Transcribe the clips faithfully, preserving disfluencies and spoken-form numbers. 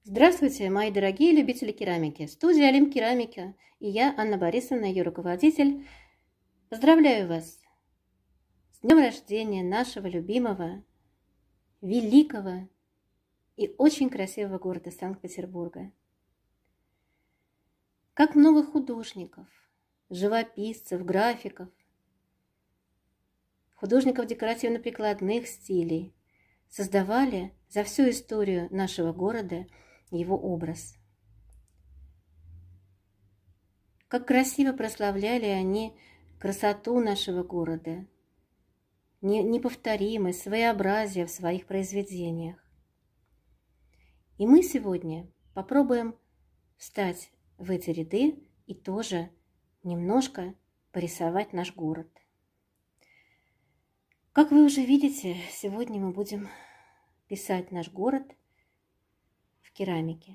Здравствуйте, мои дорогие любители керамики. Студия Олимп Керамика и я, Анна Борисовна, ее руководитель. Поздравляю вас с днем рождения нашего любимого, великого и очень красивого города Санкт-Петербурга. Как много художников, живописцев, графиков, художников декоративно-прикладных стилей создавали за всю историю нашего города его образ. Как красиво прославляли они красоту нашего города, неповторимость, своеобразие в своих произведениях. И мы сегодня попробуем встать в эти ряды и тоже немножко порисовать наш город. Как вы уже видите, сегодня мы будем писать наш город в керамике.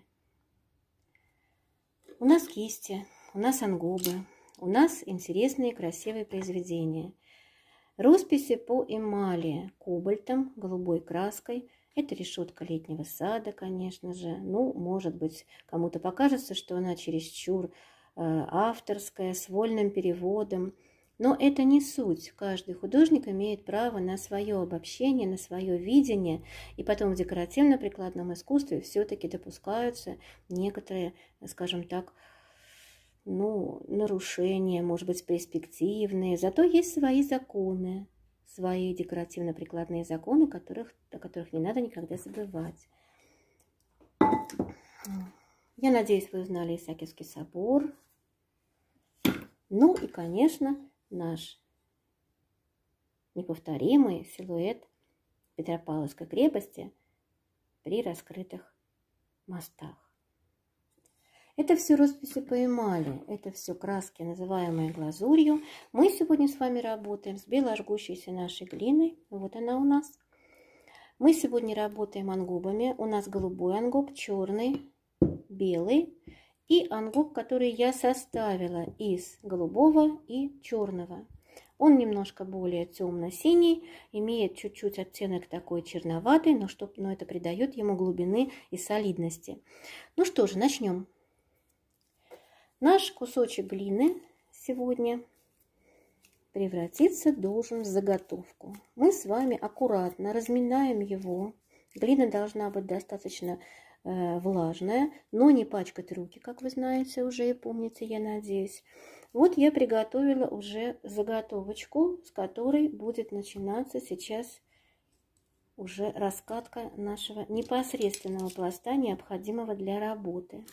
У нас кисти, у нас ангубы, у нас интересные красивые произведения. Росписи по эмали кобальтом, голубой краской. Это решетка летнего сада, конечно же. Ну, может быть, кому-то покажется, что она чересчур э, авторская, с вольным переводом. Но это не суть. Каждый художник имеет право на свое обобщение, на свое видение. И потом в декоративно-прикладном искусстве все-таки допускаются некоторые, скажем так, ну, нарушения, может быть, перспективные. Зато есть свои законы, свои декоративно-прикладные законы, которых, о которых не надо никогда забывать. Я надеюсь, вы узнали Исаакиевский собор. Ну и, конечно, наш неповторимый силуэт Петропавловской крепости при раскрытых мостах. Это все росписи по эмали, это все краски, называемые глазурью. Мы сегодня с вами работаем с беложгущейся нашей глиной. Вот она у нас. Мы сегодня работаем ангубами. У нас голубой ангуб, черный, белый. И ангуб, который я составила из голубого и черного. Он немножко более темно-синий, имеет чуть-чуть оттенок такой черноватый, но, чтоб, но это придает ему глубины и солидности. Ну что же, начнем. Наш кусочек глины сегодня превратиться должен в заготовку. Мы с вами аккуратно разминаем его. Глина должна быть достаточно влажная, но не пачкать руки, как вы знаете уже и помните, я надеюсь. Вот я приготовила уже заготовочку, с которой будет начинаться сейчас уже раскатка нашего непосредственного пласта, необходимого для работы.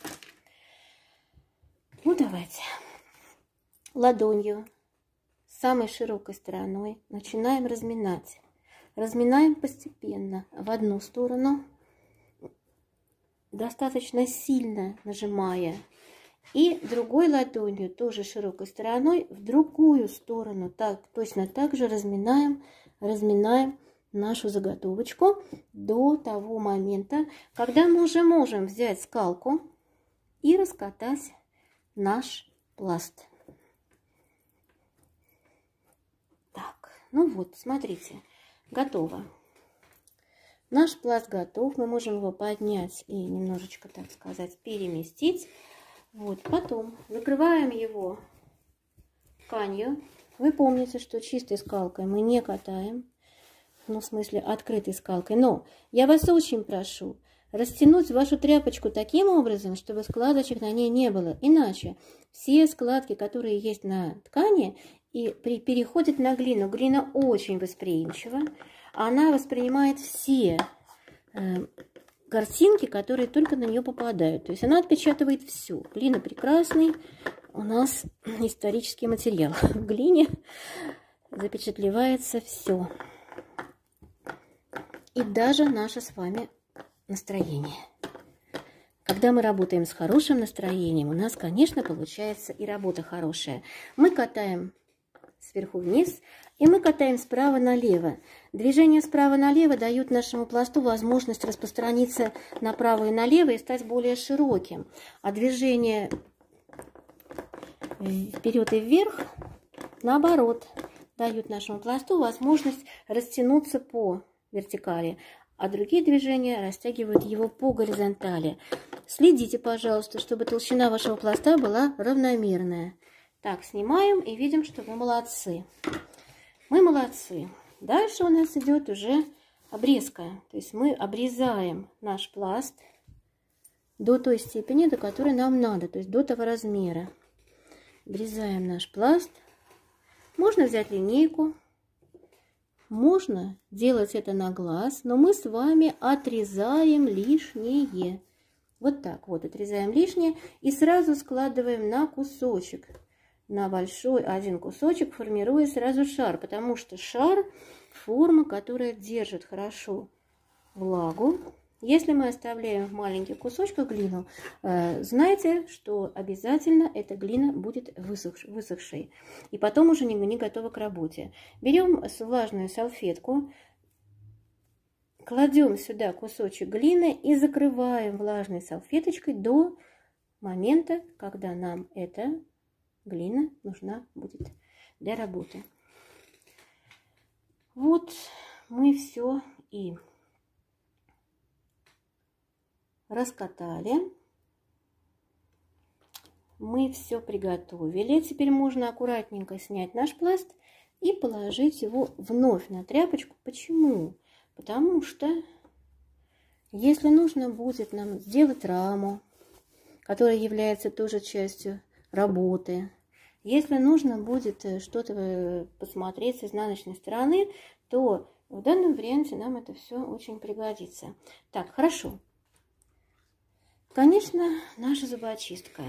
Ну давайте. Ладонью, самой широкой стороной начинаем разминать. Разминаем постепенно в одну сторону, достаточно сильно нажимая, и другой ладонью, тоже широкой стороной, в другую сторону. Так, точно так же разминаем, разминаем нашу заготовочку до того момента, когда мы уже можем взять скалку и раскатать наш пласт. Так, ну вот, смотрите, готово. Наш пласт готов, мы можем его поднять и немножечко, так сказать, переместить. Вот, потом закрываем его тканью. Вы помните, что чистой скалкой мы не катаем, ну, в смысле, открытой скалкой. Но я вас очень прошу растянуть вашу тряпочку таким образом, чтобы складочек на ней не было. Иначе все складки, которые есть на ткани, и при, переходят на глину. Глина очень восприимчива. Она воспринимает все э, картинки, которые только на нее попадают. То есть она отпечатывает все. Глина прекрасный у нас исторический материал. В глине запечатлевается все. И даже наше с вами настроение. Когда мы работаем с хорошим настроением, у нас, конечно, получается и работа хорошая. Мы катаем сверху вниз, и мы катаем справа налево. Движение справа налево дают нашему пласту возможность распространиться направо и налево и стать более широким. А движение вперед и вверх, наоборот, дают нашему пласту возможность растянуться по вертикали, а другие движения растягивают его по горизонтали. Следите, пожалуйста, чтобы толщина вашего пласта была равномерная. Так, снимаем и видим, что мы молодцы. Мы молодцы. Дальше у нас идет уже обрезка. То есть мы обрезаем наш пласт до той степени, до которой нам надо, то есть до того размера. Обрезаем наш пласт. Можно взять линейку, можно делать это на глаз, но мы с вами отрезаем лишнее. Вот так вот отрезаем лишнее и сразу складываем на кусочек, на большой один кусочек, формируя сразу шар, потому что шар – форма, которая держит хорошо влагу. Если мы оставляем в маленьких кусочках глину, знайте, что обязательно эта глина будет высохшей. И потом уже не, не готова к работе. Берем влажную салфетку, кладем сюда кусочек глины и закрываем влажной салфеточкой до момента, когда нам эта глина нужна будет для работы. Вот мы все и раскатали, мы все приготовили. Теперь можно аккуратненько снять наш пласт и положить его вновь на тряпочку. Почему? Потому что если нужно будет нам сделать раму, которая является тоже частью работы, если нужно будет что-то посмотреть с изнаночной стороны, то в данном варианте нам это все очень пригодится. Так, хорошо. Конечно, наша зубочистка.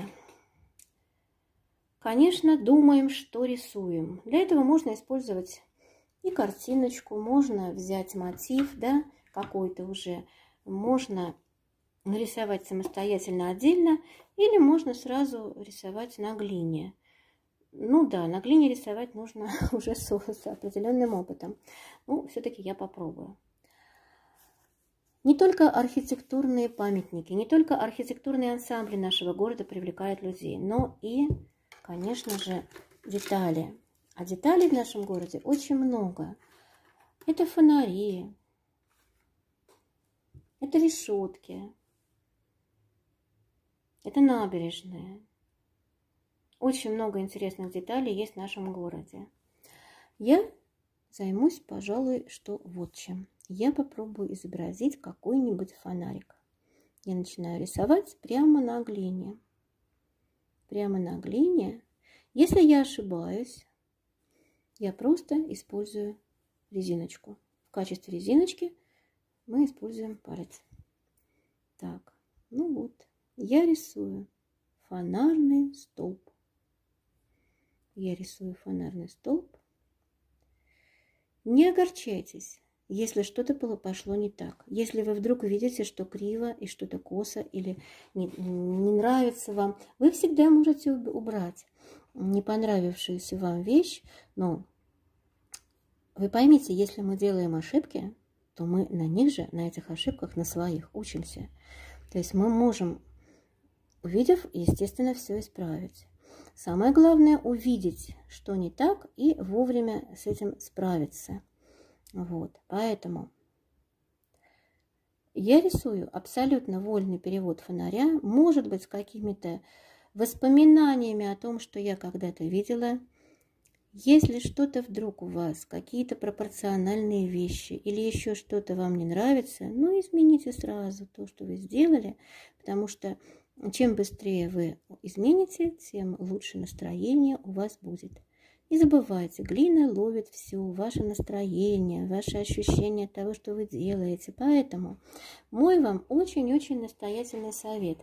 Конечно, думаем, что рисуем. Для этого можно использовать и картиночку, можно взять мотив, да, какой-то уже, можно нарисовать самостоятельно отдельно, или можно сразу рисовать на глине. Ну да, на глине рисовать нужно уже с, с определенным опытом. Ну, все-таки я попробую. Не только архитектурные памятники, не только архитектурные ансамбли нашего города привлекают людей, но и, конечно же, детали. А деталей в нашем городе очень много. Это фонари, это решетки, это набережные. Очень много интересных деталей есть в нашем городе. Я займусь, пожалуй, что вот чем. Я попробую изобразить какой-нибудь фонарик. Я начинаю рисовать прямо на глине. Прямо на глине. Если я ошибаюсь, я просто использую резиночку. В качестве резиночки мы используем палец. Так, ну вот. Я рисую фонарный столб. Я рисую фонарный столб. Не огорчайтесь, если что-то пошло не так. Если вы вдруг видите, что криво и что-то косо или не, не нравится вам, вы всегда можете убрать не понравившуюся вам вещь. Но вы поймите, если мы делаем ошибки, то мы на них же, на этих ошибках, на своих учимся. То есть мы можем, увидев, естественно, все исправить. Самое главное увидеть, что не так, и вовремя с этим справиться. Вот, поэтому я рисую абсолютно вольный перевод фонаря, может быть, с какими-то воспоминаниями о том, что я когда-то видела. Если что-то вдруг у вас, какие-то пропорциональные вещи или еще что-то вам не нравится, ну, измените сразу то, что вы сделали, потому что чем быстрее вы измените, тем лучше настроение у вас будет. Не забывайте, глина ловит все, ваше настроение, ваше ощущение того, что вы делаете. Поэтому мой вам очень-очень настоятельный совет.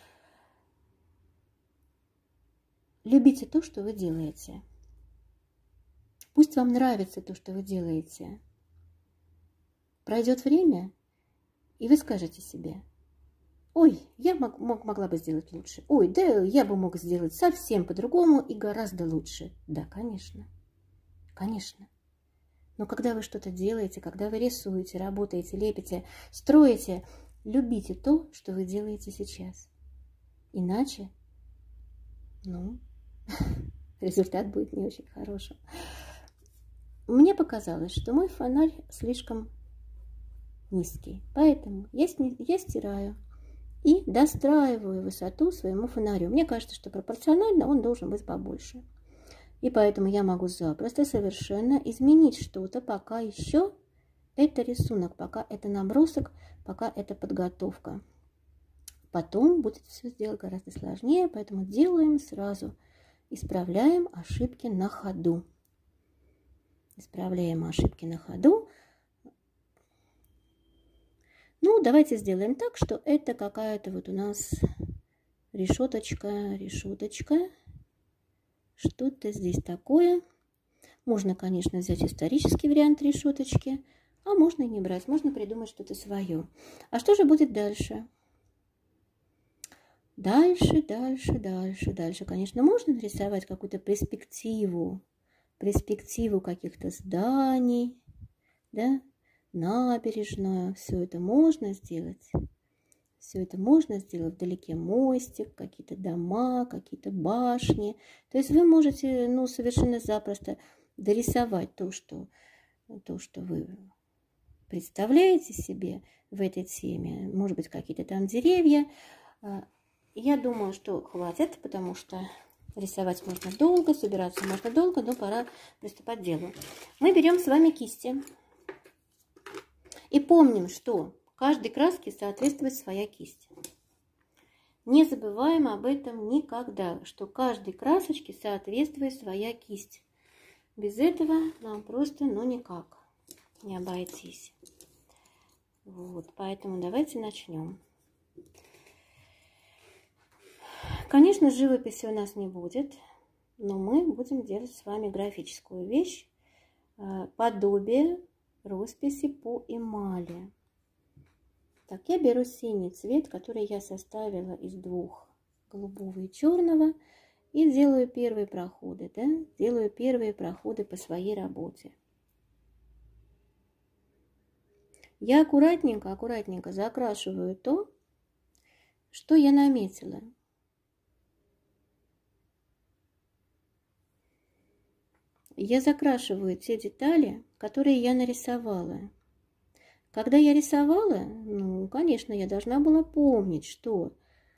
Любите то, что вы делаете. Пусть вам нравится то, что вы делаете. Пройдет время, и вы скажете себе: ой, я мог, мог, могла бы сделать лучше. Ой, да я бы мог сделать совсем по-другому и гораздо лучше. Да, конечно. Конечно. Но когда вы что-то делаете, когда вы рисуете, работаете, лепите, строите, любите то, что вы делаете сейчас. Иначе, ну, результат будет не очень хорошим. Мне показалось, что мой фонарь слишком низкий. Поэтому я, я стираю. и достраиваю высоту своему фонарю. Мне кажется, что пропорционально он должен быть побольше. И поэтому я могу запросто совершенно изменить что-то, пока еще это рисунок, пока это набросок, пока это подготовка. Потом будет все сделать гораздо сложнее, поэтому делаем сразу. Исправляем ошибки на ходу. Исправляем ошибки на ходу. Ну, давайте сделаем так, что это какая-то вот у нас решеточка, решеточка. Что-то здесь такое. Можно, конечно, взять исторический вариант решеточки, а можно и не брать. Можно придумать что-то свое. А что же будет дальше? Дальше, дальше, дальше, дальше. Конечно, можно нарисовать какую-то перспективу, перспективу каких-то зданий, да, набережную. Все это можно сделать. Все это можно сделать. Вдалеке мостик, какие-то дома, какие-то башни. То есть вы можете, ну, совершенно запросто дорисовать то, что, то, что вы представляете себе в этой теме. Может быть, какие-то там деревья. Я думаю, что хватит, потому что рисовать можно долго, собираться можно долго, но пора приступать к делу. Мы берем с вами кисти. И помним, что каждой краске соответствует своя кисть. Не забываем об этом никогда, что каждой красочке соответствует своя кисть. Без этого нам просто, ну, никак не обойтись. Вот, поэтому давайте начнем. Конечно, живописи у нас не будет, но мы будем делать с вами графическую вещь, подобие росписи по эмали. Так, я беру синий цвет, который я составила из двух, голубого и черного, и делаю первые проходы, да, делаю первые проходы по своей работе. Я аккуратненько, аккуратненько закрашиваю то, что я наметила. Я закрашиваю те детали, которые я нарисовала. Когда я рисовала, ну, конечно, я должна была помнить, что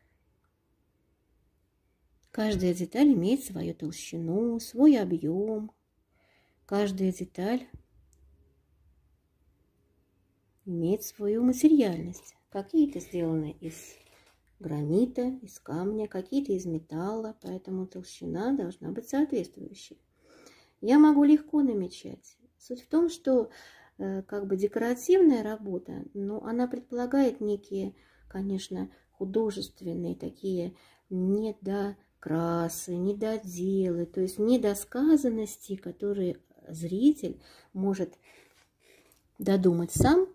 каждая деталь имеет свою толщину, свой объем. Каждая деталь имеет свою материальность. Какие-то сделаны из гранита, из камня, какие-то из металла, поэтому толщина должна быть соответствующей. Я могу легко намечать. Суть в том, что э, как бы декоративная работа, но она предполагает некие, конечно, художественные такие недокрасы, недоделы, то есть недосказанности, которые зритель может додумать сам,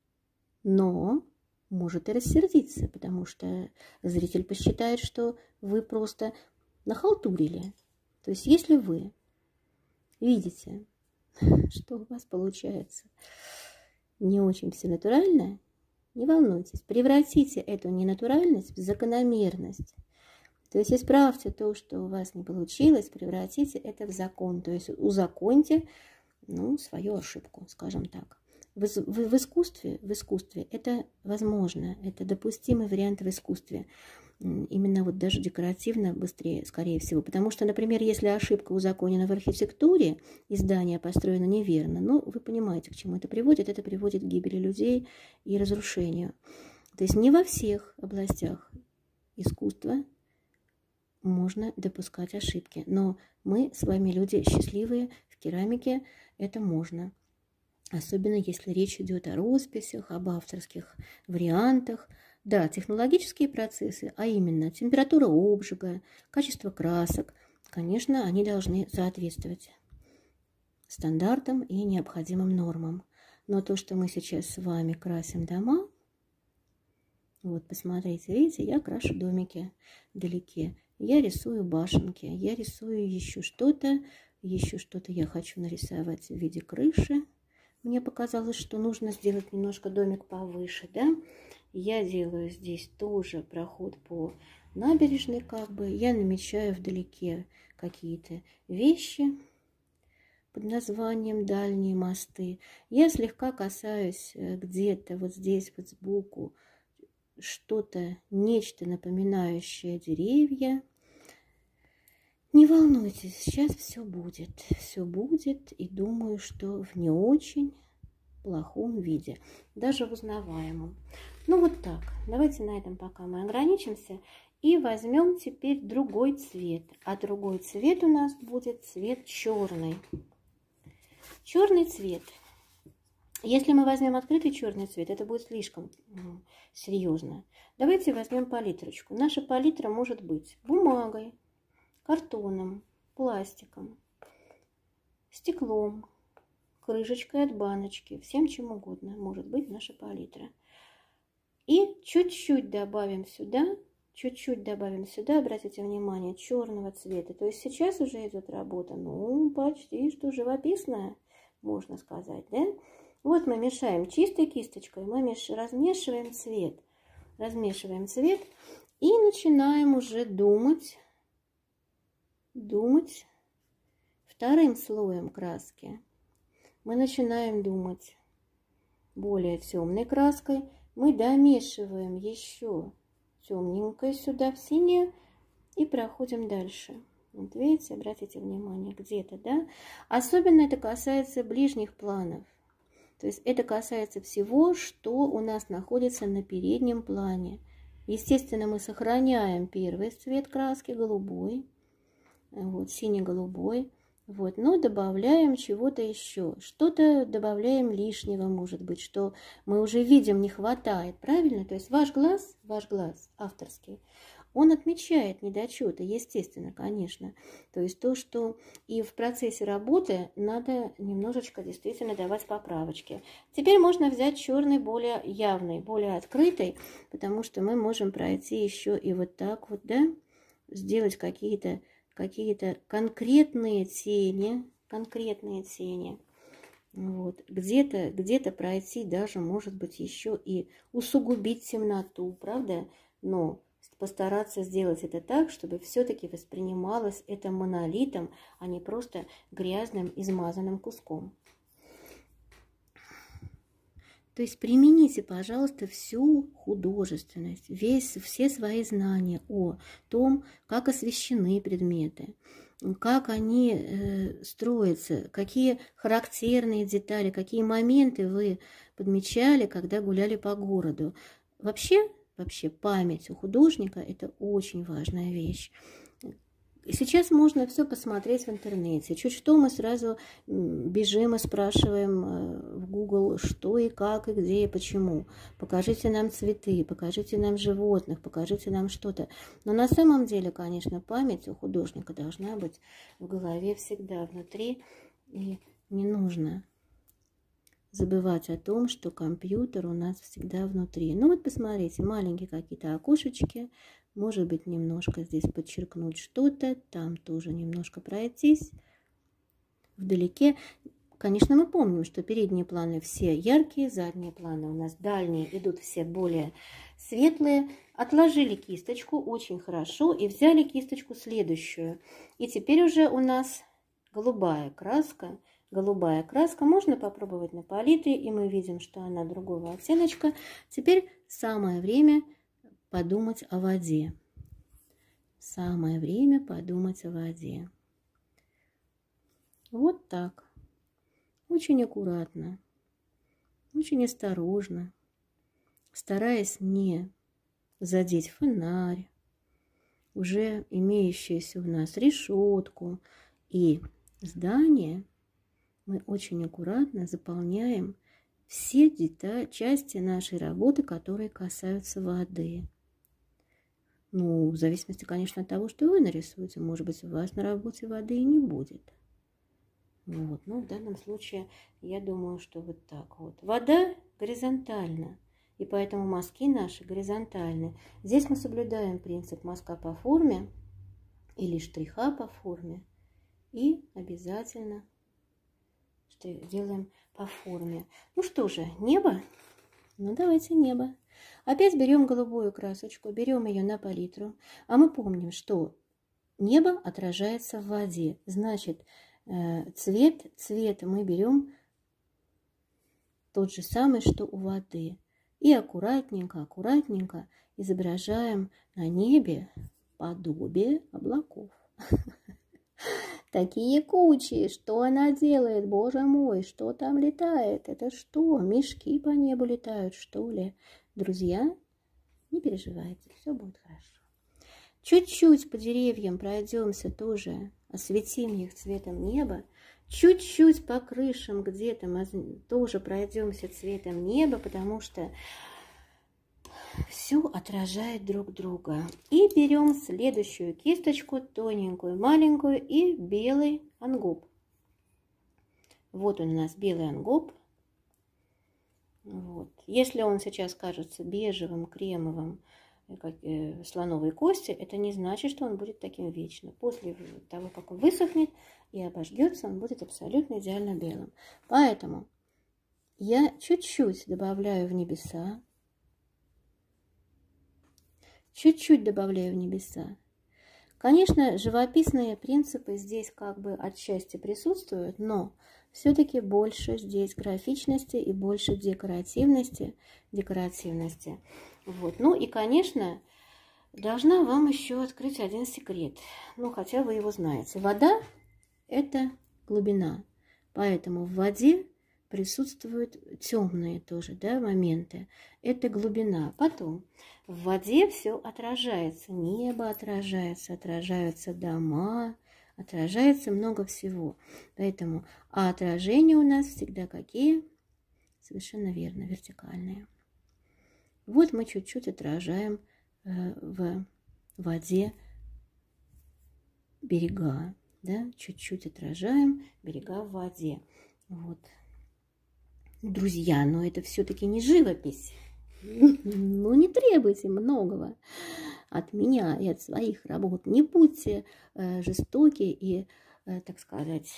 но может и рассердиться, потому что зритель посчитает, что вы просто нахалтурили. То есть если вы видите, что у вас получается не очень все натурально, не волнуйтесь, превратите эту ненатуральность в закономерность. То есть исправьте то, что у вас не получилось, превратите это в закон. То есть узаконьте, ну, свою ошибку, скажем так. В, в, в искусстве, в искусстве это возможно, это допустимый вариант в искусстве. Именно вот даже декоративно быстрее, скорее всего. Потому что, например, если ошибка узаконена в архитектуре, и здание построено неверно, ну, вы понимаете, к чему это приводит. Это приводит к гибели людей и разрушению. То есть не во всех областях искусства можно допускать ошибки. Но мы с вами люди счастливые, в керамике это можно. Особенно если речь идет о росписях, об авторских вариантах. Да, технологические процессы, а именно температура обжига, качество красок, конечно, они должны соответствовать стандартам и необходимым нормам. Но то, что мы сейчас с вами красим дома, вот, посмотрите, видите, я крашу домики вдалеке, я рисую башенки, я рисую еще что-то, еще что-то я хочу нарисовать в виде крыши. Мне показалось, что нужно сделать немножко домик повыше, да? Я делаю здесь тоже проход по набережной, как бы. Я намечаю вдалеке какие-то вещи под названием дальние мосты. Я слегка касаюсь где-то вот здесь вот сбоку что-то, нечто напоминающее деревья. Не волнуйтесь, сейчас все будет. Все будет, и думаю, что в не очень плохом виде, даже в узнаваемом. Ну вот так. Давайте на этом пока мы ограничимся. И возьмем теперь другой цвет. А другой цвет у нас будет цвет черный. Черный цвет. Если мы возьмем открытый черный цвет, это будет слишком ну, серьезно. Давайте возьмем палитрочку. Наша палитра может быть бумагой, картоном, пластиком, стеклом, крышечкой от баночки, всем чем угодно может быть наша палитра. И чуть-чуть добавим сюда, чуть-чуть добавим сюда, обратите внимание, черного цвета. То есть сейчас уже идет работа, ну, почти что живописная, можно сказать, да? Вот мы мешаем чистой кисточкой, мы меш... размешиваем цвет, размешиваем цвет и начинаем уже думать, думать вторым слоем краски. Мы начинаем думать более темной краской, мы домешиваем еще темненькое сюда в синее и проходим дальше. Вот видите, обратите внимание, где-то, да? Особенно это касается ближних планов. То есть это касается всего, что у нас находится на переднем плане. Естественно, мы сохраняем первый цвет краски, голубой, вот, синий-голубой, вот, но добавляем чего-то еще. Что-то добавляем лишнего, может быть, что мы уже видим, не хватает, правильно? То есть ваш глаз, ваш глаз авторский, он отмечает недочеты, естественно, конечно. То есть то, что и в процессе работы надо немножечко действительно давать поправочки. Теперь можно взять черный более явный, более открытый, потому что мы можем пройти еще и вот так вот, да, сделать какие-то какие-то конкретные тени, конкретные тени. Вот. Где-то где-то пройти даже, может быть, еще и усугубить темноту, правда? Но постараться сделать это так, чтобы все-таки воспринималось это монолитом, а не просто грязным, измазанным куском. То есть примените, пожалуйста, всю художественность, весь, все свои знания о том, как освещены предметы, как они э, строятся, какие характерные детали, какие моменты вы подмечали, когда гуляли по городу. Вообще, вообще память у художника – это очень важная вещь. Сейчас можно все посмотреть в интернете. Чуть что мы сразу бежим и спрашиваем в Google, что и как, и где, и почему. Покажите нам цветы, покажите нам животных, покажите нам что-то. Но на самом деле, конечно, память у художника должна быть в голове всегда внутри. И не нужно забывать о том, что компьютер у нас всегда внутри. Ну вот посмотрите, маленькие какие-то окошечки. Может быть, немножко здесь подчеркнуть что-то, там тоже немножко пройтись. Вдалеке, конечно, мы помним, что передние планы все яркие, задние планы у нас дальние идут все более светлые. Отложили кисточку очень хорошо и взяли кисточку следующую. И теперь уже у нас голубая краска. Голубая краска можно попробовать на палитре, и мы видим, что она другого оттеночка. Теперь самое время подумать о воде. Самое время подумать о воде. Вот так. Очень аккуратно, очень осторожно, стараясь не задеть фонарь, уже имеющуюся у нас решетку и здание, мы очень аккуратно заполняем все детали, части нашей работы, которые касаются воды. Ну, в зависимости, конечно, от того, что вы нарисуете. Может быть, у вас на работе воды и не будет. Вот. Ну, в данном случае, я думаю, что вот так вот. Вода горизонтальна, и поэтому мазки наши горизонтальны. Здесь мы соблюдаем принцип мазка по форме или штриха по форме. И обязательно делаем по форме. Ну что же, небо? Ну, давайте небо. Опять берем голубую красочку, берем ее на палитру. А мы помним, что небо отражается в воде. Значит, цвет, цвет мы берем тот же самый, что у воды. И аккуратненько, аккуратненько изображаем на небе подобие облаков. Такие кучи, что она делает, боже мой, что там летает? Это что, мешки по небу летают, что ли? Друзья, не переживайте, все будет хорошо. Чуть-чуть по деревьям пройдемся тоже, осветим их цветом неба. Чуть-чуть по крышам где-то мы тоже пройдемся цветом неба, потому что все отражает друг друга. И берем следующую кисточку, тоненькую, маленькую, и белый ангоп. Вот он у нас белый ангоп. Вот. Если он сейчас кажется бежевым, кремовым, как э, слоновой кости, это не значит, что он будет таким вечно. После того, как он высохнет и обожгется, он будет абсолютно идеально белым. Поэтому я чуть-чуть добавляю в небеса. Чуть-чуть добавляю в небеса. Конечно, живописные принципы здесь как бы отчасти присутствуют, но все-таки больше здесь графичности и больше декоративности. декоративности. Вот. Ну и, конечно, должна вам еще открыть один секрет. Ну, хотя вы его знаете. Вода – это глубина. Поэтому в воде присутствуют темные тоже, да, моменты. Это глубина. Потом в воде все отражается. Небо отражается, отражаются дома, отражается много всего. Поэтому, а отражения у нас всегда какие? Совершенно верно, вертикальные. Вот мы чуть-чуть отражаем э, в воде берега, да, чуть-чуть отражаем берега в воде. Вот. Друзья, но это все-таки не живопись. Ну, не требуйте многого от меня и от своих работ. Не будьте э, жестоки и, э, так сказать,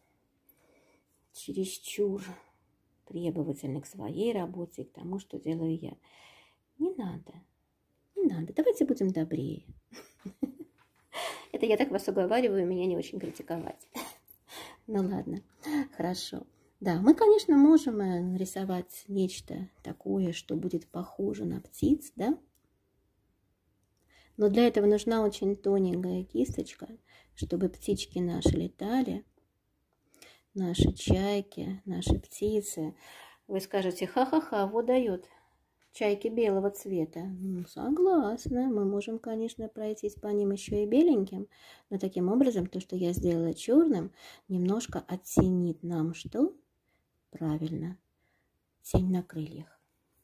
чересчур требовательны к своей работе и к тому, что делаю я. Не надо, не надо. Давайте будем добрее. Это я так вас уговариваю, меня не очень критиковать. Ну ладно, хорошо. Да, мы, конечно, можем нарисовать нечто такое, что будет похоже на птиц, да? Но для этого нужна очень тоненькая кисточка, чтобы птички наши летали, наши чайки, наши птицы. Вы скажете, ха-ха-ха, вот дает чайки белого цвета. Ну, согласна, мы можем, конечно, пройтись по ним еще и беленьким, но таким образом то, что я сделала черным, немножко оттенит нам что? Правильно, тень на крыльях.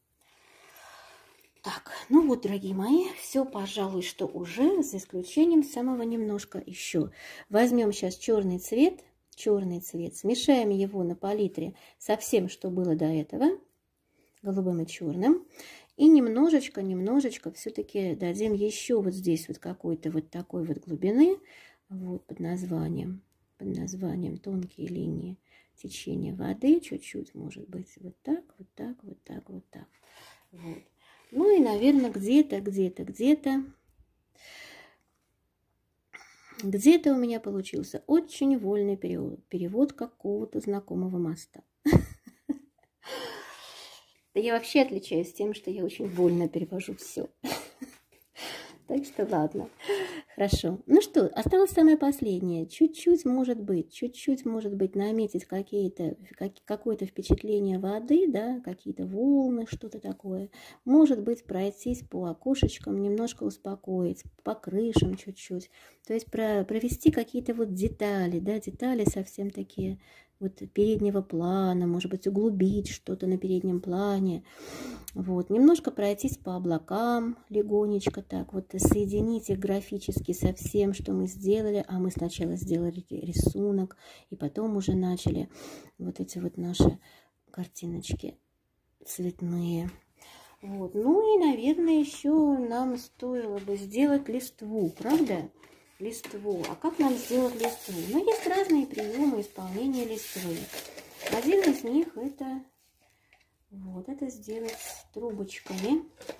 Так, ну вот, дорогие мои, все, пожалуй, что уже, за исключением самого немножко еще. Возьмем сейчас черный цвет, черный цвет, смешаем его на палитре со всем, что было до этого, голубым и черным, и немножечко, немножечко все-таки дадим еще вот здесь вот какой-то вот такой вот глубины, вот под названием, под названием тонкие линии течения воды, чуть-чуть, может быть, вот так, вот так, вот так, вот так. Вот. Ну и, наверное, где-то, где-то, где-то, где-то у меня получился очень вольный перевод, перевод какого-то знакомого моста. Я вообще отличаюсь тем, что я очень вольно перевожу все. Так что ладно. Хорошо. Ну что, осталось самое последнее. Чуть-чуть, может быть, чуть-чуть, может быть, наметить какие-то, какое-то впечатление воды, да, какие-то волны, что-то такое. Может быть, пройтись по окошечкам, немножко успокоить, по крышам чуть-чуть. То есть про, провести какие-то вот детали, да, детали совсем такие вот переднего плана, может быть, углубить что-то на переднем плане. Вот, немножко пройтись по облакам легонечко так, вот соединить их графически со всем, что мы сделали, а мы сначала сделали рисунок, и потом уже начали вот эти вот наши картиночки цветные. Вот, ну и, наверное, еще нам стоило бы сделать листву, правда? Листву. А как нам сделать листву? Ну, есть разные приемы исполнения листвы. Один из них это... Вот это сделать трубочками.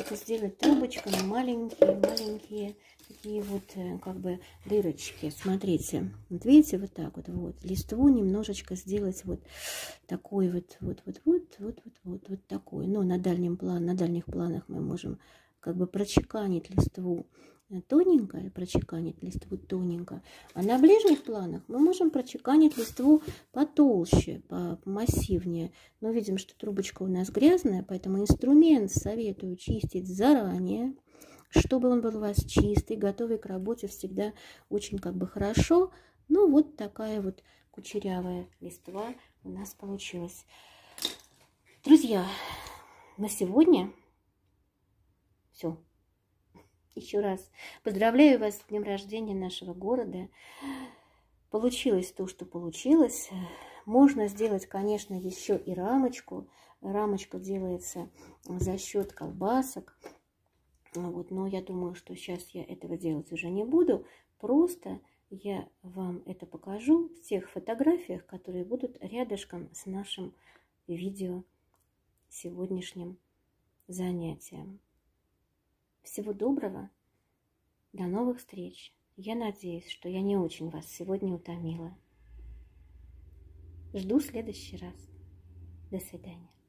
это сделать трубочками, маленькие-маленькие такие вот как бы дырочки. Смотрите, вот видите, вот так вот, вот. Листву немножечко сделать вот такой вот, вот, вот, вот, вот, вот, вот, вот такой. Но на дальнем плане, на дальних планах мы можем как бы прочеканить листву тоненько, прочеканить листву тоненько, а на ближних планах мы можем прочеканить листву потолще, помассивнее. Но видим, что трубочка у нас грязная, поэтому инструмент советую чистить заранее, чтобы он был у вас чистый, готовый к работе всегда очень как бы хорошо. Ну вот такая вот кучерявая листва у нас получилась. Друзья, на сегодня все. Еще раз поздравляю вас с днем рождения нашего города. Получилось то, что получилось. Можно сделать, конечно, еще и рамочку. Рамочка делается за счет колбасок. Вот, но я думаю, что сейчас я этого делать уже не буду. Просто я вам это покажу в тех фотографиях, которые будут рядышком с нашим видео сегодняшним занятием. Всего доброго, до новых встреч. Я надеюсь, что я не очень вас сегодня утомила. Жду в следующий раз. До свидания.